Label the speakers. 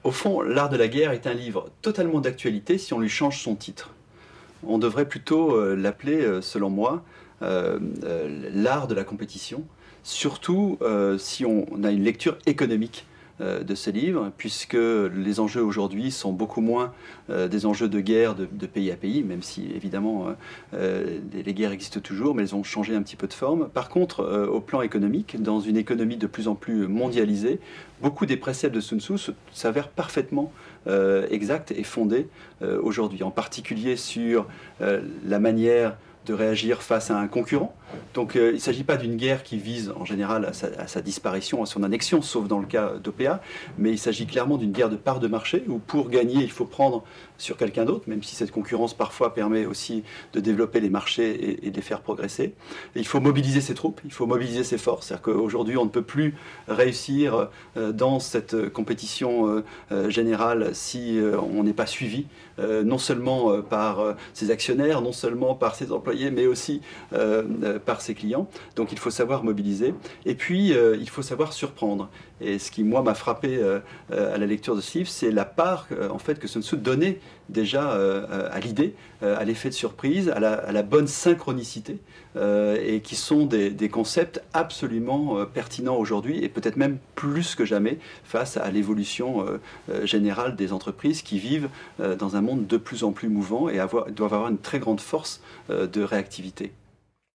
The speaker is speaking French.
Speaker 1: Au fond, L'Art de la guerre est un livre totalement d'actualité si on lui change son titre. On devrait plutôt l'appeler, selon moi, l'art de la compétition, surtout si on a une lecture économique de ce livre, puisque les enjeux aujourd'hui sont beaucoup moins des enjeux de guerre de pays à pays, même si évidemment les guerres existent toujours, mais elles ont changé un petit peu de forme. Par contre, au plan économique, dans une économie de plus en plus mondialisée, beaucoup des préceptes de Sun Tzu s'avèrent parfaitement exacts et fondés aujourd'hui, en particulier sur la manière de réagir face à un concurrent. Donc il ne s'agit pas d'une guerre qui vise en général à sa disparition, à son annexion, sauf dans le cas d'OPA, mais il s'agit clairement d'une guerre de part de marché, où pour gagner, il faut prendre sur quelqu'un d'autre, même si cette concurrence parfois permet aussi de développer les marchés et de les faire progresser. Et il faut mobiliser ses troupes, il faut mobiliser ses forces, c'est-à-dire qu'aujourd'hui on ne peut plus réussir dans cette compétition générale si on n'est pas suivi, non seulement par ses actionnaires, non seulement par ses employés, mais aussi par ses clients. Donc il faut savoir mobiliser. Et puis il faut savoir surprendre. Et ce qui, moi, m'a frappé à la lecture de ce livre, c'est la part en fait, que Sun Tzu donnait déjà à l'idée, à l'effet de surprise, à la bonne synchronicité, et qui sont des concepts absolument pertinents aujourd'hui, et peut-être même plus que jamais face à l'évolution générale des entreprises qui vivent dans un monde de plus en plus mouvant et doivent avoir une très grande force de réactivité.